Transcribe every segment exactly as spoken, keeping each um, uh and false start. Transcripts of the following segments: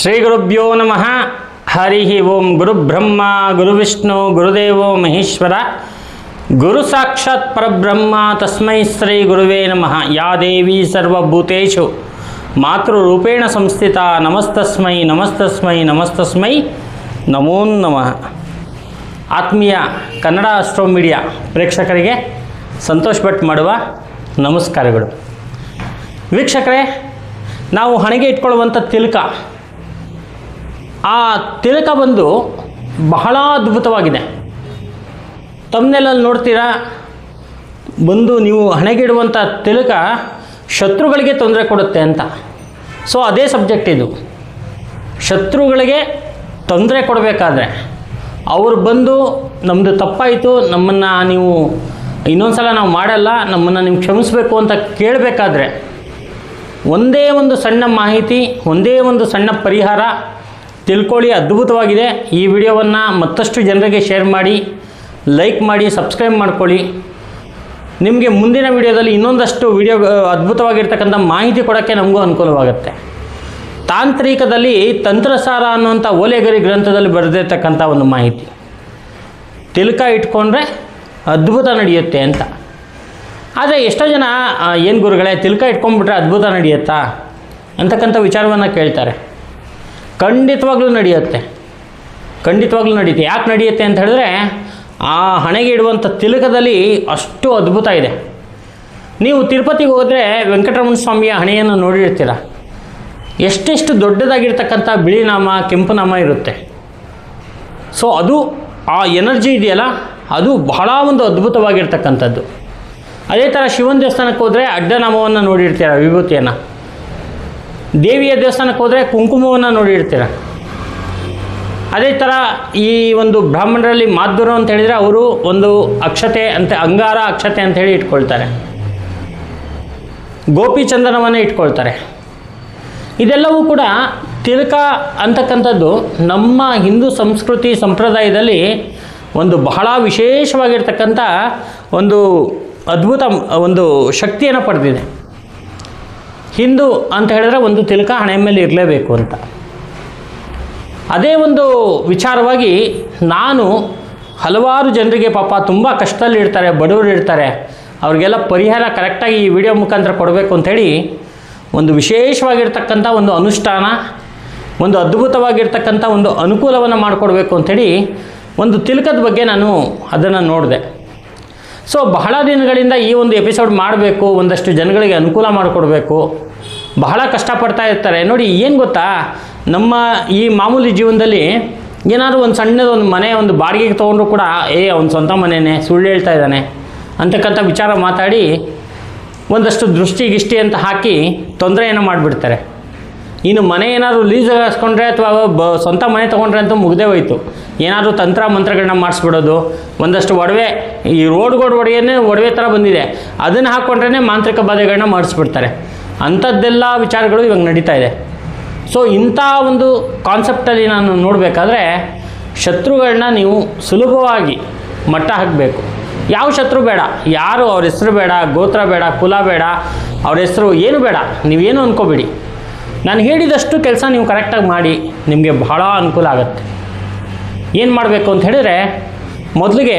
ಶ್ರೀ ಗುರುಭ್ಯೋ ನಮಃ. ಹರಿ ಓಂ. ಗುರುಬ್ರಹ್ಮ ಗುರುವಿಷ್ಣು ಗುರುದೇವೋ ಮಹೇಶ್ವರ, ಗುರು ಸಾಕ್ಷಾತ್ ಪರಬ್ರಹ್ಮ ತಸ್ಮೈ ಶ್ರೀ ಗುರುವೇ ನಮಃ. ಯಾ ದೇವಿ ಸರ್ವಭೂತೇಷು ಮಾತೃರೂಪೇಣ ಸಂಸ್ಥಿತ. ನಮಸ್ತಸ್ಮೈ ನಮಸ್ತಸ್ಮೈ ನಮಸ್ತಸ್ಮೈ ನಮೋ ನಮಃ. ಆತ್ಮೀಯ ಕನ್ನಡ ಅಸ್ಟ್ರೋ ಮೀಡಿಯಾ ಪ್ರೇಕ್ಷಕರಿಗೆ ಸಂತೋಷ್ ಭಟ್ ಮಾಡುವ ನಮಸ್ಕಾರಗಳು. ವೀಕ್ಷಕರೇ, ನಾವು ಹಣೆಗೆ ಇಟ್ಕೊಳ್ಳುವಂಥ ತಿಲಕ, ಆ ತಿಲಕ ಬಂದು ಬಹಳ ಅದ್ಭುತವಾಗಿದೆ. ತಮ್ಮನೆಲ್ಲಲ್ಲಿ ನೋಡ್ತೀರಾ, ಬಂದು ನೀವು ಹಣೆಗಿಡುವಂಥ ತಿಲಕ ಶತ್ರುಗಳಿಗೆ ತೊಂದರೆ ಕೊಡುತ್ತೆ ಅಂತ. ಸೊ ಅದೇ ಸಬ್ಜೆಕ್ಟ್ ಇದು. ಶತ್ರುಗಳಿಗೆ ತೊಂದರೆ ಕೊಡಬೇಕಾದ್ರೆ ಅವರು ಬಂದು ನಮ್ಮದು ತಪ್ಪಾಯಿತು, ನಮ್ಮನ್ನು ನೀವು ಇನ್ನೊಂದು ಸಲ ನಾವು ಮಾಡಲ್ಲ, ನಮ್ಮನ್ನು ನೀವು ಕ್ಷಮಿಸಬೇಕು ಅಂತ ಕೇಳಬೇಕಾದ್ರೆ ಒಂದೇ ಒಂದು ಸಣ್ಣ ಮಾಹಿತಿ, ಒಂದೇ ಒಂದು ಸಣ್ಣ ಪರಿಹಾರ ತಿಳ್ಕೊಳ್ಳಿ. ಅದ್ಭುತವಾಗಿದೆ. ಈ ವಿಡಿಯೋವನ್ನು ಮತ್ತಷ್ಟು ಜನರಿಗೆ ಶೇರ್ ಮಾಡಿ, ಲೈಕ್ ಮಾಡಿ, ಸಬ್ಸ್ಕ್ರೈಬ್ ಮಾಡ್ಕೊಳ್ಳಿ. ನಿಮಗೆ ಮುಂದಿನ ವಿಡಿಯೋದಲ್ಲಿ ಇನ್ನೊಂದಷ್ಟು ವಿಡಿಯೋ ಅದ್ಭುತವಾಗಿರ್ತಕ್ಕಂಥ ಮಾಹಿತಿ ಕೊಡೋಕ್ಕೆ ನಮಗೂ ಅನುಕೂಲವಾಗುತ್ತೆ. ತಾಂತ್ರಿಕದಲ್ಲಿ ತಂತ್ರಸಾರ ಅನ್ನುವಂಥ ಓಲೆಗರಿ ಗ್ರಂಥದಲ್ಲಿ ಬರೆದಿರ್ತಕ್ಕಂಥ ಒಂದು ಮಾಹಿತಿ, ತಿಲಕ ಇಟ್ಕೊಂಡ್ರೆ ಅದ್ಭುತ ನಡೆಯುತ್ತೆ ಅಂತ. ಆದರೆ ಎಷ್ಟೋ ಜನ ಏನು ಗುರುಗಳೇ ತಿಲಕ ಇಟ್ಕೊಂಡ್ಬಿಟ್ರೆ ಅದ್ಭುತ ನಡೆಯುತ್ತಾ ಅಂತಕ್ಕಂಥ ವಿಚಾರವನ್ನು ಕೇಳ್ತಾರೆ. ಖಂಡಿತವಾಗ್ಲೂ ನಡೆಯುತ್ತೆ, ಖಂಡಿತವಾಗ್ಲೂ ನಡೆಯುತ್ತೆ. ಯಾಕೆ ನಡೆಯುತ್ತೆ ಅಂತ ಹೇಳಿದ್ರೆ, ಆ ಹಣೆಗೆ ಇಡುವಂಥ ತಿಲಕದಲ್ಲಿ ಅಷ್ಟು ಅದ್ಭುತ ಇದೆ. ನೀವು ತಿರುಪತಿಗೆ ಹೋದರೆ ವೆಂಕಟರಮಣ ಸ್ವಾಮಿಯ ಹಣೆಯನ್ನು ನೋಡಿರ್ತೀರ. ಎಷ್ಟೆಷ್ಟು ದೊಡ್ಡದಾಗಿರ್ತಕ್ಕಂಥ ಬಿಳಿ ನಾಮ, ಕೆಂಪು ನಾಮ ಇರುತ್ತೆ. ಸೊ ಅದು ಆ ಎನರ್ಜಿ ಇದೆಯಲ್ಲ, ಅದು ಬಹಳ ಒಂದು ಅದ್ಭುತವಾಗಿರ್ತಕ್ಕಂಥದ್ದು. ಅದೇ ಥರ ಶಿವನ ದೇವಸ್ಥಾನಕ್ಕೆ ಹೋದರೆ ಅಡ್ಡನಾಮವನ್ನು ನೋಡಿರ್ತೀರ, ವಿಭೂತಿಯನ್ನು. ದೇವಿಯ ದೇವಸ್ಥಾನಕ್ಕೆ ಹೋದರೆ ಕುಂಕುಮವನ್ನು ನೋಡಿರ್ತೀರ. ಅದೇ ಥರ ಈ ಒಂದು ಬ್ರಾಹ್ಮಣರಲ್ಲಿ ಮಾಧುರು ಅಂತ ಹೇಳಿದರೆ ಅವರು ಒಂದು ಅಕ್ಷತೆ ಅಂತ, ಅಂಗಾರ ಅಕ್ಷತೆ ಅಂಥೇಳಿ ಇಟ್ಕೊಳ್ತಾರೆ. ಗೋಪಿ ಚಂದನವನ್ನು ಇಟ್ಕೊಳ್ತಾರೆ. ಇದೆಲ್ಲವೂ ಕೂಡ ತಿಲಕ ಅಂತಕ್ಕಂಥದ್ದು ನಮ್ಮ ಹಿಂದೂ ಸಂಸ್ಕೃತಿ ಸಂಪ್ರದಾಯದಲ್ಲಿ ಒಂದು ಬಹಳ ವಿಶೇಷವಾಗಿರ್ತಕ್ಕಂಥ ಒಂದು ಅದ್ಭುತ ಒಂದು ಶಕ್ತಿಯನ್ನು ಪಡೆದಿದೆ. ಹಿಂದೂ ಅಂತ ಹೇಳಿದ್ರೆ ಒಂದು ತಿಲಕ ಹಣೆ ಮೇಲೆ ಇರಲೇಬೇಕು ಅಂತ. ಅದೇ ಒಂದು ವಿಚಾರವಾಗಿ ನಾನು ಹಲವಾರು ಜನರಿಗೆ, ಪಾಪ ತುಂಬ ಕಷ್ಟದಲ್ಲಿ ಇರ್ತಾರೆ, ಬಡವರು ಇರ್ತಾರೆ, ಅವ್ರಿಗೆಲ್ಲ ಪರಿಹಾರ ಕರೆಕ್ಟಾಗಿ ಈ ವಿಡಿಯೋ ಮುಖಾಂತರ ಕೊಡಬೇಕು ಅಂಥೇಳಿ ಒಂದು ವಿಶೇಷವಾಗಿರ್ತಕ್ಕಂಥ ಒಂದು ಅನುಷ್ಠಾನ, ಒಂದು ಅದ್ಭುತವಾಗಿರ್ತಕ್ಕಂಥ ಒಂದು ಅನುಕೂಲವನ್ನು ಮಾಡಿಕೊಡ್ಬೇಕು ಅಂಥೇಳಿ ಒಂದು ತಿಲಕದ ಬಗ್ಗೆ ನಾನು ಅದನ್ನು ನೋಡಿದೆ. ಸೊ ಬಹಳ ದಿನಗಳಿಂದ ಈ ಒಂದು ಎಪಿಸೋಡ್ ಮಾಡಬೇಕು, ಒಂದಷ್ಟು ಜನಗಳಿಗೆ ಅನುಕೂಲ ಮಾಡಿಕೊಡ್ಬೇಕು. ಬಹಳ ಕಷ್ಟಪಡ್ತಾ ಇರ್ತಾರೆ ನೋಡಿ. ಏನು ಗೊತ್ತಾ, ನಮ್ಮ ಈ ಮಾಮೂಲಿ ಜೀವನದಲ್ಲಿ ಏನಾದರೂ ಒಂದು ಸಣ್ಣದು ಒಂದು ಮನೆ ಒಂದು ಬಾಡಿಗೆಗೆ ತೊಗೊಂಡ್ರು ಕೂಡ, ಏ ಅವ್ನ ಸ್ವಂತ ಮನೆಯೇ, ಸುಳ್ಳು ಹೇಳ್ತಾ ಇದ್ದಾನೆ ಅಂತಕ್ಕಂಥ ವಿಚಾರ ಮಾತಾಡಿ ಒಂದಷ್ಟು ದೃಷ್ಟಿ ಗಿಷ್ಟಿ ಅಂತ ಹಾಕಿ ತೊಂದರೆಯನ್ನು ಮಾಡಿಬಿಡ್ತಾರೆ. ಇನ್ನು ಮನೆ ಏನಾದರೂ ಲೀಸ್ಗೆ ಹಾಸ್ಕೊಂಡ್ರೆ ಅಥವಾ ಬ ಸ್ವಂತ ಮನೆ ತೊಗೊಂಡ್ರೆ ಅಂತೂ ಮುಗ್ದೇ ಹೋಯ್ತು. ಏನಾದರೂ ತಂತ್ರ ಮಂತ್ರಗಳನ್ನ ಮಾಡಿಸ್ಬಿಡೋದು, ಒಂದಷ್ಟು ಒಡವೆ, ಈ ರೋಡ್ಗೋಡ್ ಒಡವೆಯೇ ಒಡವೆ ಥರ ಬಂದಿದೆ, ಅದನ್ನು ಹಾಕ್ಕೊಂಡ್ರೇ ಮಾಂತ್ರಿಕ ಬಾಧೆಗಳನ್ನ ಮಾಡಿಸ್ಬಿಡ್ತಾರೆ. ಅಂಥದ್ದೆಲ್ಲ ವಿಚಾರಗಳು ಇವಾಗ ನಡೀತಾ ಇದೆ. ಸೊ ಇಂಥ ಒಂದು ಕಾನ್ಸೆಪ್ಟಲ್ಲಿ ನಾನು ನೋಡಬೇಕಾದ್ರೆ ಶತ್ರುಗಳನ್ನ ನೀವು ಸುಲಭವಾಗಿ ಮಟ್ಟ ಹಾಕಬೇಕು. ಯಾವ ಶತ್ರು ಬೇಡ, ಯಾರು ಅವ್ರ ಹೆಸರು ಬೇಡ, ಗೋತ್ರ ಬೇಡ, ಕುಲ ಬೇಡ, ಅವ್ರ ಹೆಸರು ಏನು ಬೇಡ, ನೀವೇನು ಅಂದ್ಕೋಬೇಡಿ. ನಾನು ಹೇಳಿದಷ್ಟು ಕೆಲಸ ನೀವು ಕರೆಕ್ಟಾಗಿ ಮಾಡಿ, ನಿಮಗೆ ಬಹಳ ಅನುಕೂಲ ಆಗುತ್ತೆ. ಏನು ಮಾಡಬೇಕು ಅಂತ ಹೇಳಿದರೆ, ಮೊದಲಿಗೆ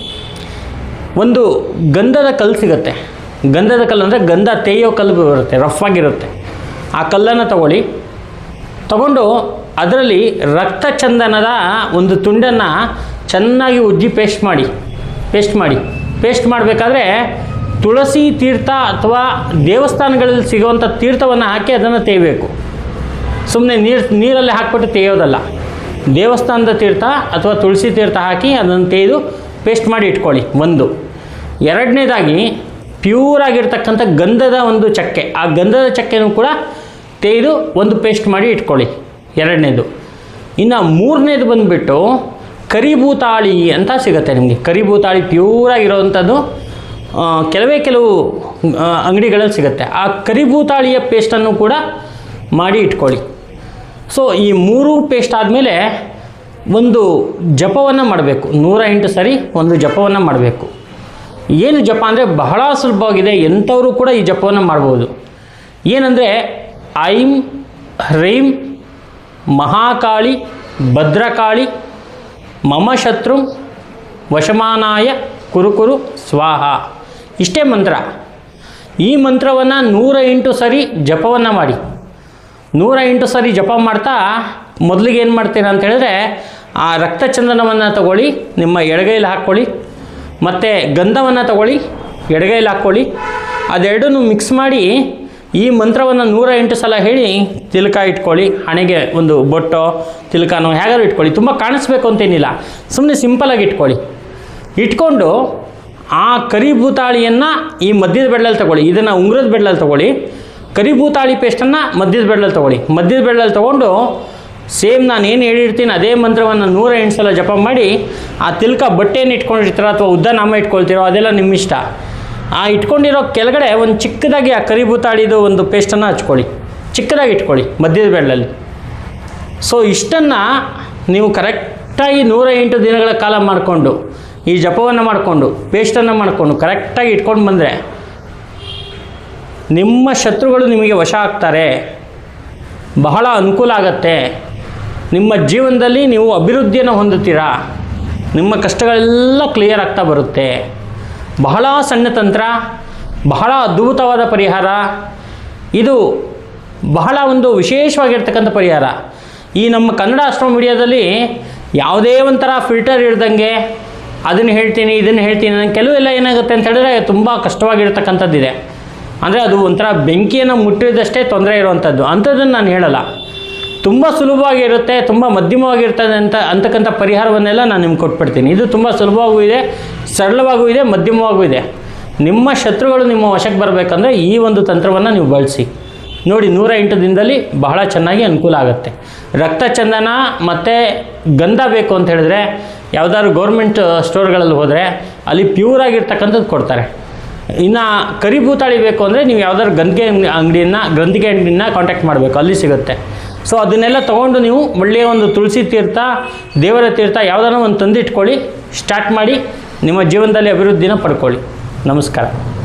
ಒಂದು ಗಂಧದ ಕಲ್ಲು ಸಿಗುತ್ತೆ. ಗಂಧದ ಕಲ್ಲು ಅಂದರೆ ಗಂಧ ತೇಯೋ ಕಲ್ಲು ಬರುತ್ತೆ, ರಫ್ ಆಗಿರುತ್ತೆ. ಆ ಕಲ್ಲನ್ನು ತಗೊಳ್ಳಿ. ತಗೊಂಡು ಅದರಲ್ಲಿ ರಕ್ತ ಚಂದನದ ಒಂದು ತುಂಡನ್ನು ಚೆನ್ನಾಗಿ ಉಜ್ಜಿ ಪೇಸ್ಟ್ ಮಾಡಿ ಪೇಸ್ಟ್ ಮಾಡಿ ಪೇಸ್ಟ್ ಮಾಡಬೇಕಾದ್ರೆ ತುಳಸಿ ತೀರ್ಥ ಅಥವಾ ದೇವಸ್ಥಾನಗಳಲ್ಲಿ ಸಿಗುವಂಥ ತೀರ್ಥವನ್ನು ಹಾಕಿ ಅದನ್ನು ತೇಯಬೇಕು. ಸುಮ್ಮನೆ ನೀರು ನೀರಲ್ಲಿ ಹಾಕ್ಬಿಟ್ಟು ತೇಯೋದಲ್ಲ. ದೇವಸ್ಥಾನದ ತೀರ್ಥ ಅಥವಾ ತುಳಸಿ ತೀರ್ಥ ಹಾಕಿ ಅದನ್ನು ತೇಯ್ದು ಪೇಸ್ಟ್ ಮಾಡಿ ಇಟ್ಕೊಳ್ಳಿ. ಒಂದು. ಎರಡನೇದಾಗಿ ಪ್ಯೂರಾಗಿರ್ತಕ್ಕಂಥ ಗಂಧದ ಒಂದು ಚಕ್ಕೆ, ಆ ಗಂಧದ ಚಕ್ಕೆನೂ ಕೂಡ ತೇಯ್ದು ಒಂದು ಪೇಸ್ಟ್ ಮಾಡಿ ಇಟ್ಕೊಳ್ಳಿ. ಎರಡನೇದು. ಇನ್ನು ಮೂರನೇದು ಬಂದುಬಿಟ್ಟು ಕರಿಭೂತಾಳಿ ಅಂತ ಸಿಗುತ್ತೆ ನಿಮಗೆ. ಕರಿಭೂತಾಳಿ ಪ್ಯೂರಾಗಿರೋವಂಥದ್ದು ಕೆಲವೇ ಕೆಲವು ಅಂಗಡಿಗಳಲ್ಲಿ ಸಿಗುತ್ತೆ. ಆ ಕರಿಭೂತಾಳಿಯ ಪೇಸ್ಟನ್ನು ಕೂಡ ಮಾಡಿ ಇಟ್ಕೊಳ್ಳಿ. ಸೊ ಈ ಮೂರು ಪೇಸ್ಟ್ ಆದಮೇಲೆ ಒಂದು ಜಪವನ್ನು ಮಾಡಬೇಕು. ನೂರ ಎಂಟು ಸರಿ ಒಂದು ಜಪವನ್ನು ಮಾಡಬೇಕು. ಏನು ಜಪ ಅಂದರೆ ಬಹಳ ಸುಲಭವಾಗಿದೆ, ಎಂಥವರು ಕೂಡ ಈ ಜಪವನ್ನು ಮಾಡ್ಬೋದು. ಏನಂದರೆ ಐಂ ಹ್ರೀಂ ಮಹಾಕಾಳಿ ಭದ್ರಕಾಳಿ ಮಮ ಶತ್ರು ವಶಮಾನಾಯ ಕುರುಕುರು ಸ್ವಾಹ. ಇಷ್ಟೇ ಮಂತ್ರ. ಈ ಮಂತ್ರವನ್ನು ನೂರ ಎಂಟು ಸರಿ ಜಪವನ್ನು ಮಾಡಿ. ನೂರ ಎಂಟು ಸರಿ ಜಪ ಮಾಡ್ತಾ ಮೊದಲಿಗೆ ಏನು ಮಾಡ್ತೀರಾ ಅಂತ ಹೇಳಿದ್ರೆ, ಆ ರಕ್ತಚಂದನವನ್ನು ತಗೊಳ್ಳಿ, ನಿಮ್ಮ ಎಡಗೈಲಿ ಹಾಕ್ಕೊಳ್ಳಿ, ಮತ್ತು ಗಂಧವನ್ನು ತಗೊಳ್ಳಿ, ಎಡಗೈಲಿ ಹಾಕ್ಕೊಳ್ಳಿ. ಅದೆರಡನ್ನೂ ಮಿಕ್ಸ್ ಮಾಡಿ ಈ ಮಂತ್ರವನ್ನು ನೂರ ಎಂಟು ಸಲ ಹೇಳಿ ತಿಲಕ ಇಟ್ಕೊಳ್ಳಿ. ಹಣೆಗೆ ಒಂದು ಬೊಟ್ಟೋ ತಿಲಕನೋ ಹೇಗಾದ್ರು ಇಟ್ಕೊಳ್ಳಿ. ತುಂಬ ಕಾಣಿಸ್ಬೇಕು ಅಂತೇನಿಲ್ಲ, ಸುಮ್ಮನೆ ಸಿಂಪಲಾಗಿ ಇಟ್ಕೊಳ್ಳಿ. ಇಟ್ಕೊಂಡು ಆ ಕರಿಭೂತಾಳಿಯನ್ನು ಈ ಮಧ್ಯದ ಬೆರಳಲ್ಲಿ ತಗೊಳ್ಳಿ. ಇದನ್ನು ಉಂಗುರದ ಬೆರಳಲ್ಲಿ ತಗೊಳ್ಳಿ. ಕರಿಭೂತಾಳಿ ಪೇಸ್ಟನ್ನು ಮಧ್ಯದ ಬೆರಳಲ್ಲಿ ತಗೊಳ್ಳಿ. ಮಧ್ಯದ ಬೆರಳಲ್ಲಿ ತೊಗೊಂಡು ಸೇಮ್ ನಾನು ಏನು ಹೇಳಿರ್ತೀನಿ ಅದೇ ಮಂತ್ರವನ್ನು ನೂರ ಎಂಟು ಸಲ ಜಪ ಮಾಡಿ ಆ ತಿಲಕ ಬಟ್ಟೆಯನ್ನು ಇಟ್ಕೊಂಡಿರ್ತೀರೋ ಅಥವಾ ಉದ್ದ ನಾಮ ಇಟ್ಕೊಳ್ತೀರೋ ಅದೆಲ್ಲ ನಿಮ್ಮ ಇಷ್ಟ. ಆ ಇಟ್ಕೊಂಡಿರೋ ಕೆಳಗಡೆ ಒಂದು ಚಿಕ್ಕದಾಗಿ ಆ ಕರಿಭೂತಾಳಿದು ಒಂದು ಪೇಸ್ಟನ್ನು ಹಚ್ಕೊಳ್ಳಿ, ಚಿಕ್ಕದಾಗಿ ಇಟ್ಕೊಳ್ಳಿ ಮಧ್ಯದ ಬೆರಳಲ್ಲಿ. ಸೊ ಇಷ್ಟನ್ನು ನೀವು ಕರೆಕ್ಟಾಗಿ ನೂರ ಎಂಟು ದಿನಗಳ ಕಾಲ ಮಾಡಿಕೊಂಡು ಈ ಜಪವನ್ನು ಮಾಡಿಕೊಂಡು ಪೇಸ್ಟನ್ನು ಮಾಡಿಕೊಂಡು ಕರೆಕ್ಟಾಗಿ ಇಟ್ಕೊಂಡು ಬಂದರೆ ನಿಮ್ಮ ಶತ್ರುಗಳು ನಿಮಗೆ ವಶ ಆಗ್ತಾರೆ. ಬಹಳ ಅನುಕೂಲ ಆಗತ್ತೆ. ನಿಮ್ಮ ಜೀವನದಲ್ಲಿ ನೀವು ಅಭಿವೃದ್ಧಿಯನ್ನು ಹೊಂದುತ್ತೀರಾ. ನಿಮ್ಮ ಕಷ್ಟಗಳೆಲ್ಲ ಕ್ಲಿಯರ್ ಆಗ್ತಾ ಬರುತ್ತೆ. ಬಹಳ ಸಣ್ಣ ತಂತ್ರ, ಬಹಳ ಅದ್ಭುತವಾದ ಪರಿಹಾರ. ಇದು ಬಹಳ ಒಂದು ವಿಶೇಷವಾಗಿರ್ತಕ್ಕಂಥ ಪರಿಹಾರ. ಈ ನಮ್ಮ ಕನ್ನಡ ಆಸ್ಟ್ರೋ ಮೀಡಿಯಾದಲ್ಲಿ ಯಾವುದೇ ಒಂಥರ ಫಿಲ್ಟರ್ ಇರ್ದಂಗೆ ಅದನ್ನು ಹೇಳ್ತೀನಿ ಇದನ್ನು ಹೇಳ್ತೀನಿ, ನನಗೆ ಕೆಲವೆಲ್ಲ ಏನಾಗುತ್ತೆ ಅಂತ ಹೇಳಿದ್ರೆ ತುಂಬ ಕಷ್ಟವಾಗಿರ್ತಕ್ಕಂಥದ್ದಿದೆ. ಅಂದರೆ ಅದು ಒಂಥರ ಬೆಂಕಿಯನ್ನು ಮುಟ್ಟಿದಷ್ಟೇ ತೊಂದರೆ ಇರುವಂಥದ್ದು. ಅಂಥದ್ದನ್ನು ನಾನು ಹೇಳಲ್ಲ. ತುಂಬ ಸುಲಭವಾಗಿರುತ್ತೆ, ತುಂಬ ಮಧ್ಯಮವಾಗಿರ್ತದೆ ಅಂತ ಅಂತಕ್ಕಂಥ ಪರಿಹಾರವನ್ನೆಲ್ಲ ನಾನು ನಿಮ್ಗೆ ಕೊಟ್ಬಿಡ್ತೀನಿ. ಇದು ತುಂಬ ಸುಲಭವಾಗೂ ಇದೆ, ಸರಳವಾಗೂ ಇದೆ, ಮಧ್ಯಮವಾಗೂ ಇದೆ. ನಿಮ್ಮ ಶತ್ರುಗಳು ನಿಮ್ಮ ವಶಕ್ಕೆ ಬರಬೇಕಂದ್ರೆ ಈ ಒಂದು ತಂತ್ರವನ್ನು ನೀವು ಬಳಸಿ ನೋಡಿ. ನೂರ ಎಂಟು ದಿನದಲ್ಲಿ ಬಹಳ ಚೆನ್ನಾಗಿ ಅನುಕೂಲ ಆಗುತ್ತೆ. ರಕ್ತಚಂದನ ಮತ್ತು ಗಂಧ ಬೇಕು ಅಂತ ಹೇಳಿದ್ರೆ ಯಾವುದಾದ್ರು ಗೌರ್ಮೆಂಟ್ ಸ್ಟೋರ್ಗಳಲ್ಲಿ ಹೋದರೆ ಅಲ್ಲಿ ಪ್ಯೂರ್ ಆಗಿರ್ತಕ್ಕಂಥದ್ದು ಕೊಡ್ತಾರೆ. ಇನ್ನು ಕರಿಭೂತಾಳಿ ಬೇಕು ಅಂದರೆ ನೀವು ಯಾವುದಾದ್ರು ಗಂಧಿಗೆ ಅಂಗಡಿಯನ್ನು ಗ್ರಂಥಿಗೆ ಅಂಗಡಿನ ಕಾಂಟ್ಯಾಕ್ಟ್ ಮಾಡಬೇಕು, ಅಲ್ಲಿ ಸಿಗುತ್ತೆ. ಸೊ ಅದನ್ನೆಲ್ಲ ತೊಗೊಂಡು ನೀವು ಒಳ್ಳೆಯ ಒಂದು ತುಳಸಿ ತೀರ್ಥ, ದೇವರ ತೀರ್ಥ ಯಾವುದಾದ್ರು ಒಂದು ತಂದಿಟ್ಕೊಳ್ಳಿ, ಸ್ಟಾರ್ಟ್ ಮಾಡಿ ನಿಮ್ಮ ಜೀವನದಲ್ಲಿ ಅಭಿವೃದ್ಧಿನ ಪಡ್ಕೊಳ್ಳಿ. ನಮಸ್ಕಾರ.